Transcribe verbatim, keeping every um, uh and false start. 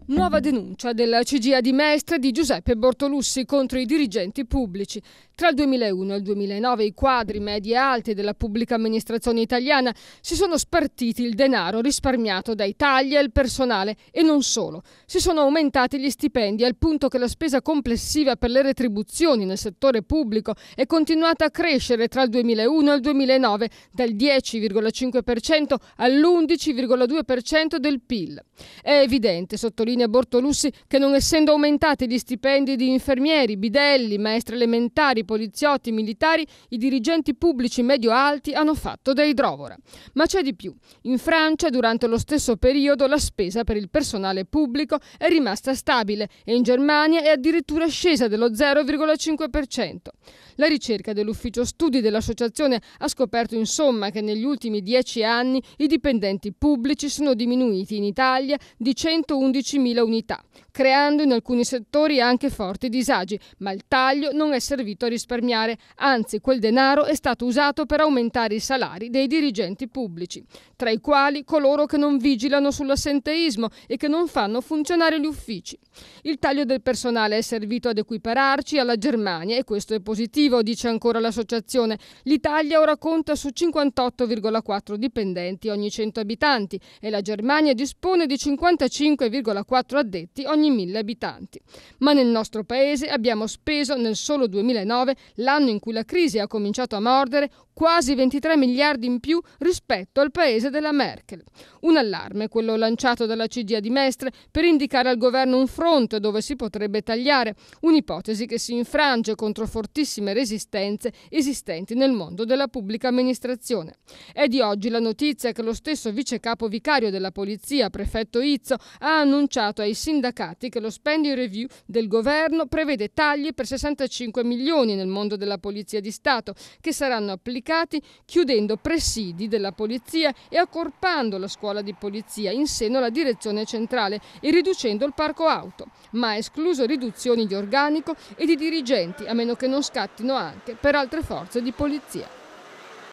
Nuova denuncia della C G I A di Mestre di Giuseppe Bortolussi contro i dirigenti pubblici. Tra il duemilauno e il duemilanove i quadri medi e alti della pubblica amministrazione italiana si sono spartiti il denaro risparmiato dai tagli al personale e non solo. Si sono aumentati gli stipendi al punto che la spesa complessiva per le retribuzioni nel settore pubblico è continuata a crescere tra il duemilauno e il duemilanove dal dieci virgola cinque per cento all'undici virgola due per cento del P I L. È evidente, sottolinea Bortolussi, che non essendo aumentati gli stipendi di infermieri, bidelli, maestri elementari, poliziotti, militari, i dirigenti pubblici medio-alti hanno fatto da idrovora. Ma c'è di più. In Francia, durante lo stesso periodo, la spesa per il personale pubblico è rimasta stabile e in Germania è addirittura scesa dello zero virgola cinque per cento. La ricerca dell'ufficio studi dell'associazione ha scoperto insomma che negli ultimi dieci anni i dipendenti pubblici sono diminuiti in Italia di centoundicimila unità, creando in alcuni settori anche forti disagi, ma il taglio non è servito a risparmiare, anzi quel denaro è stato usato per aumentare i salari dei dirigenti pubblici, tra i quali coloro che non vigilano sull'assenteismo e che non fanno funzionare gli uffici. Il taglio del personale è servito ad equipararci alla Germania e questo è positivo, dice ancora l'associazione. L'Italia ora conta su cinquantotto virgola quattro dipendenti ogni cento abitanti e la Germania dispone di cinquantacinque virgola quattro addetti ogni mille abitanti. Ma nel nostro paese abbiamo speso nel solo duemilanove, l'anno in cui la crisi ha cominciato a mordere, quasi ventitré miliardi in più rispetto al paese della Merkel. Un allarme, quello lanciato dalla C G I A di Mestre per indicare al governo un fronte dove si potrebbe tagliare, un'ipotesi che si infrange contro fortissime resistenze esistenti nel mondo della pubblica amministrazione. È di oggi la notizia che lo stesso vice capo vicario della polizia, prefetto Izzo, ha annunciato ai sindacati che lo spending review del governo prevede tagli per sessantacinque milioni nel mondo della polizia di Stato, che saranno applicati chiudendo presidi della polizia e accorpando la scuola di polizia in seno alla direzione centrale e riducendo il parco auto, ma ha escluso riduzioni di organico e di dirigenti, a meno che non scattino anche per altre forze di polizia.